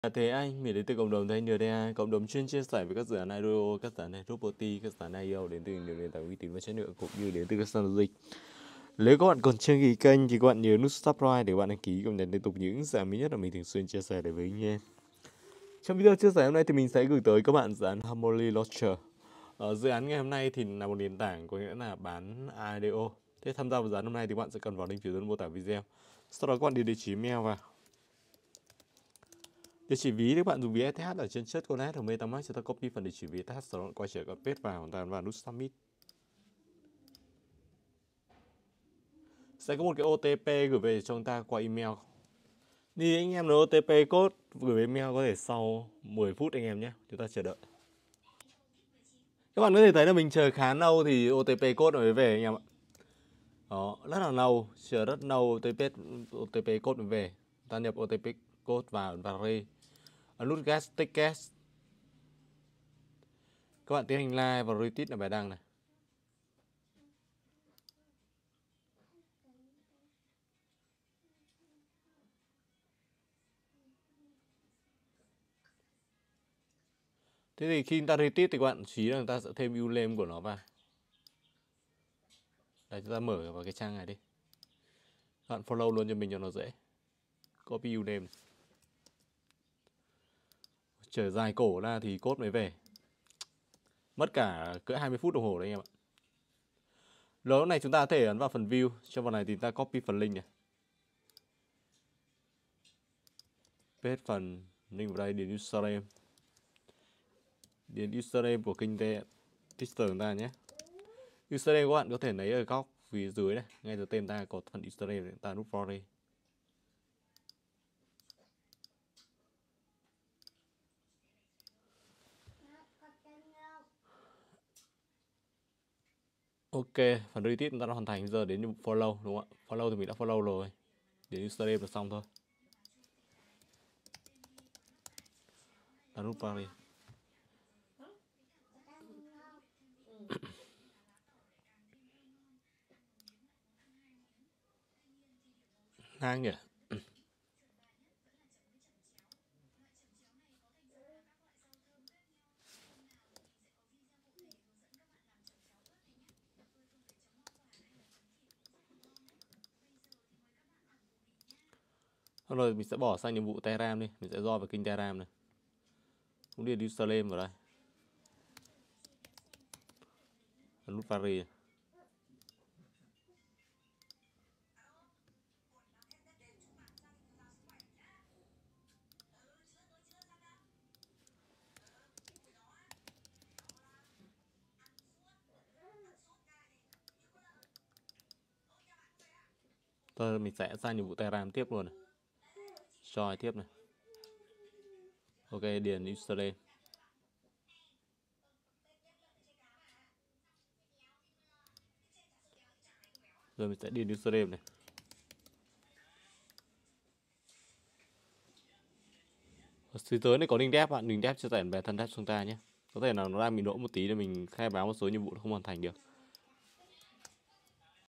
Thế anh, mình đến từ cộng đồng Thanh NDA, cộng đồng chuyên chia sẻ với các dự án IDO, các dự án property, các dự án IO đến từ nhiều nền tảng uy tín và chất lượng cũng như đến từ các sàn giao dịch. Nếu các bạn còn chưa đăng ký kênh thì các bạn nhớ nút subscribe để các bạn đăng ký cập nhật liên tục những dự án mới nhất mà mình thường xuyên chia sẻ đến với anh em. Trong video chia sẻ hôm nay thì mình sẽ gửi tới các bạn dự án Harmony Launcher. Dự án ngày hôm nay thì là một nền tảng có nghĩa là bán IDO. Thế tham gia vào dự án hôm nay thì các bạn sẽ cần vào link phía dưới mô tả video. Sau đó các bạn điền địa chỉ email vào. Địa chỉ ví các bạn dùng ví ETH ở trên chat Connect hoặc MetaMask, chúng ta copy phần địa chỉ ví ETH, sau đó quay trở các paste vào, chúng ta vào nút submit. Sẽ có một cái OTP gửi về cho chúng ta qua email. Thì anh em nói OTP code gửi về email có thể sau 10 phút anh em nhé, chúng ta chờ đợi. Các bạn có thể thấy là mình chờ khá lâu thì OTP code mới về anh em ạ. Đó, rất là lâu, chờ rất lâu OTP code mới về. Ta nhập OTP code vào và ấn nút get ticket. Các bạn tiến hành like và retweet là bài đăng này. Thế thì khi ta retweet thì các bạn chú ý là ta sẽ thêm username của nó vào. Đây, chúng ta mở vào cái trang này đi. Các bạn follow luôn cho mình cho nó dễ. Copy username. Chờ dài cổ ra thì code mới về. Mất cả cỡ 20 phút đồng hồ đấy anh em ạ. Lúc này chúng ta có thể ấn vào phần view. Trong phần này thì ta copy phần link này. Paste phần link vào đây, điền username. Điền username của kênh Twitter chúng ta nhé. Username các bạn có thể lấy ở góc phía dưới này. Ngay từ tên ta có phần username để ta nút for đây. Ok, phần retweet chúng ta đã hoàn thành, giờ đến follow đúng không ạ? Follow thì mình đã follow rồi. Đến username là xong thôi. Ta nút vào đi. Hang nhỉ? Rồi mình sẽ bỏ sang nhiệm vụ Telegram đi. Mình sẽ do vào kênh Telegram này. Cũng điền username vào đây. Nút vary. Thôi mình sẽ sang nhiệm vụ Telegram tiếp luôn này. Join tiếp này. Ok, điền username. Rồi mình sẽ điền username này. Phía dưới này có link dev bạn, link dev chia sẻ về thân dev chúng ta nhé. Có thể là nó ra mình đỗ một tí để mình khai báo một số nhiệm vụ không hoàn thành được.